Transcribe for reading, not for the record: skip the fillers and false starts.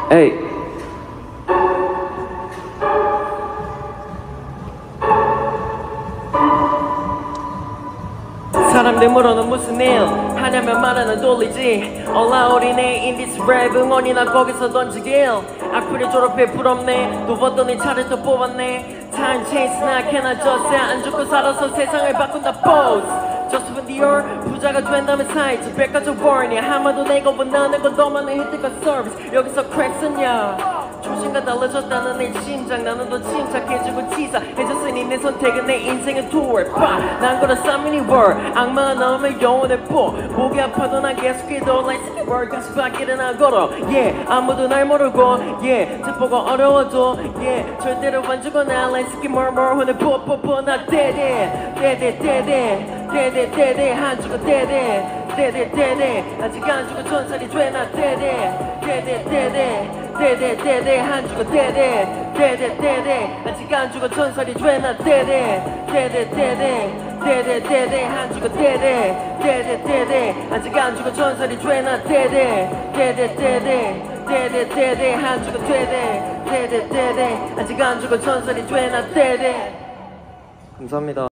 에이. 사람들 물어는 무슨 일 하냐면 말하는 돌리지 올라오리네 인디스 랩 응원이나 거기서 던지길 악플이 졸업해 부럽네 또 봤더니 차를 또 뽑았네 타임 체이스 나 캐나 졌어 안 죽고 살아서 세상을 바꾼다 포즈 저스트 디올 부자가 된다면 사이즈 백화점 워니 한마도 내고 원하는 건 더 많은 히트과 서비스 여기서 크랙스냐 초심과 달라졌다는 내 심장 나는 더 침착해지고 치사해졌으니 내 선택은 내 인생의 투어 난 그런 쌈미니 월 악마 넣으면 영혼의 포 목이 아파도 난 계속해도 like second word 가슴 밖에는 안 걸어 yeah 아무도 날 모르고 yeah 듣보가 어려워도 yeah 절대로 안 죽어 나 like second more 혼의 포포포 나 데데 데데 데데 데데 데데 한 죽어 데데 데데 데데 아직 안 죽어 천살이 돼나 데데 데데 데데 데데 데데 한 죽어 데데 데데 데데 아직 안 죽어 천살이 돼나 데데 데데 데데 데데 데데 한 죽어 데데 데데 데데 아직 안 죽어 천살이 돼나 데데 데데 데데 데데 데데 한 죽어 데데 데데 데데 아직 안 죽어 천살이 돼나 데데 감사합니다.